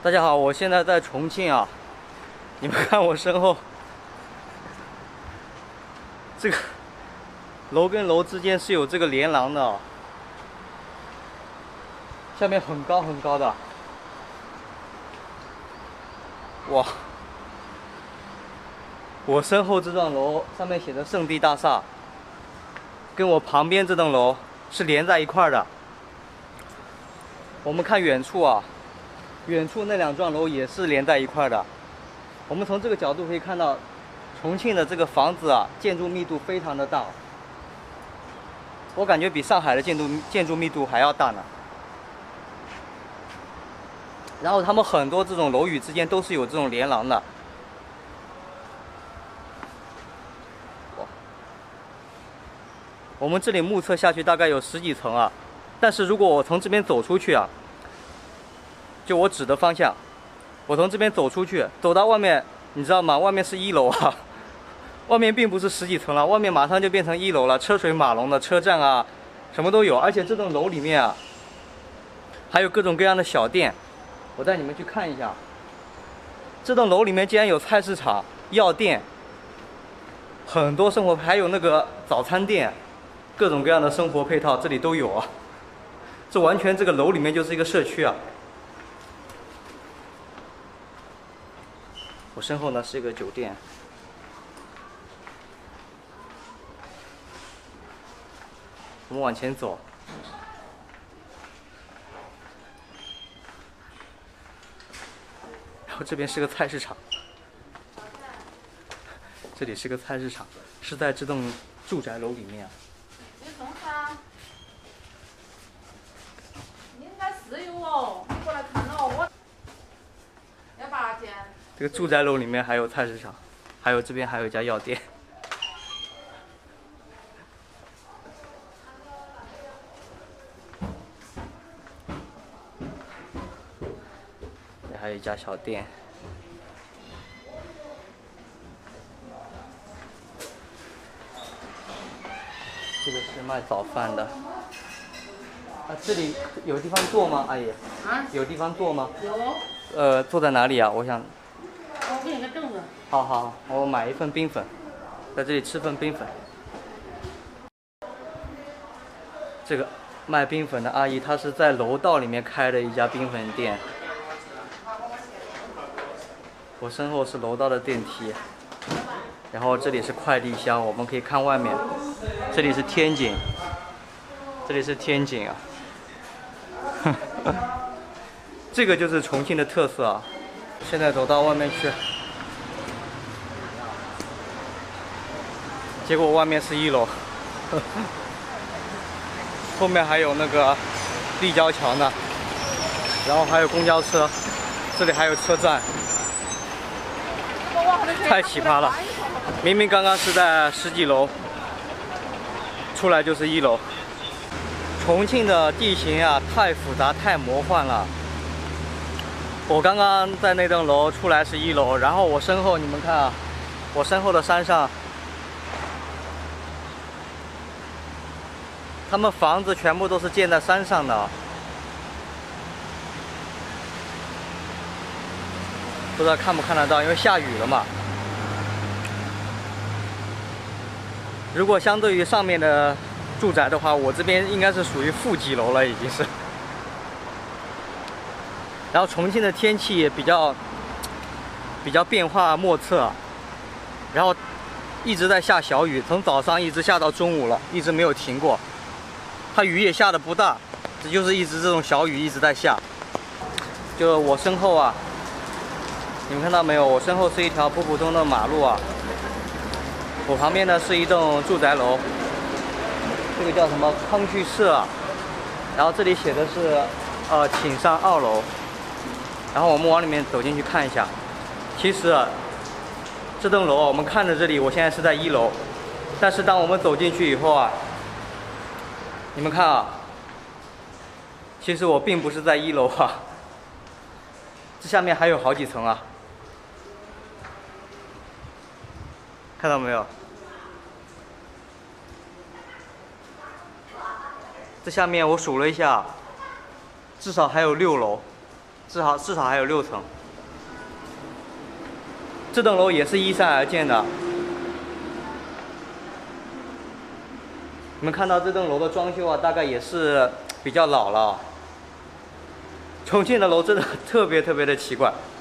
大家好，我现在在重庆啊。你们看我身后，这个楼跟楼之间是有这个连廊的，下面很高很高的。哇！我身后这幢楼上面写的圣地大厦，跟我旁边这栋楼是连在一块的。我们看远处啊。 远处那两幢楼也是连在一块的。我们从这个角度可以看到，重庆的这个房子啊，建筑密度非常的大。我感觉比上海的建筑密度还要大呢。然后他们很多这种楼宇之间都是有这种连廊的。哇！我们这里目测下去大概有10几层啊，但是如果我从这边走出去啊。 就我指的方向，我从这边走出去，走到外面，你知道吗？外面是1楼啊，外面并不是10几层了，外面马上就变成1楼了，车水马龙的车站啊，什么都有。而且这栋楼里面啊，还有各种各样的小店，我带你们去看一下。这栋楼里面竟然有菜市场、药店，很多生活，还有那个早餐店，各种各样的生活配套这里都有啊。这完全这个楼里面就是一个社区啊。 我身后呢是一个酒店，我们往前走，然后这边是个菜市场，这里是个菜市场，是在这栋住宅楼里面啊。 应该是有哦，你过来看了我。要8件。 这个住宅楼里面还有菜市场，还有这边还有一家药店。这还有一家小店。这个是卖早饭的。啊，这里有地方坐吗，阿姨？ 啊？ 有地方坐吗？ 有。 坐在哪里啊？我想。 我给你个凳子。 好好，我买一份冰粉，在这里吃份冰粉。这个卖冰粉的阿姨，她是在楼道里面开的一家冰粉店。我身后是楼道的电梯，然后这里是快递箱，我们可以看外面。这里是天井，这里是天井啊。这个就是重庆的特色啊。现在走到外面去。 结果外面是1楼，后面还有那个立交桥呢，然后还有公交车，这里还有车站，太奇葩了！明明刚刚是在10几楼，出来就是1楼。重庆的地形啊，太复杂、太魔幻了。我刚刚在那栋楼出来是1楼，然后我身后你们看啊，我身后的山上。 他们房子全部都是建在山上的，不知道看不看得到，因为下雨了嘛。如果相对于上面的住宅的话，我这边应该是属于负几楼了，已经是。然后重庆的天气也比较变化莫测，然后一直在下小雨，从早上一直下到中午了，一直没有停过。 它雨也下的不大，这就是一直这种小雨一直在下。就我身后啊，你们看到没有？我身后是一条普普通的马路啊。我旁边呢是一栋住宅楼，这个叫什么康旭社啊。然后这里写的是请上2楼。然后我们往里面走进去看一下。其实啊，这栋楼我们看着这里，我现在是在1楼，但是当我们走进去以后啊。 你们看啊，其实我并不是在1楼啊，这下面还有好几层啊，看到没有？这下面我数了一下，至少还有6楼， 至少还有6层。这栋楼也是依山而建的。你们看到这栋楼的装修啊，大概也是比较老了。重庆的楼真的特别的奇怪。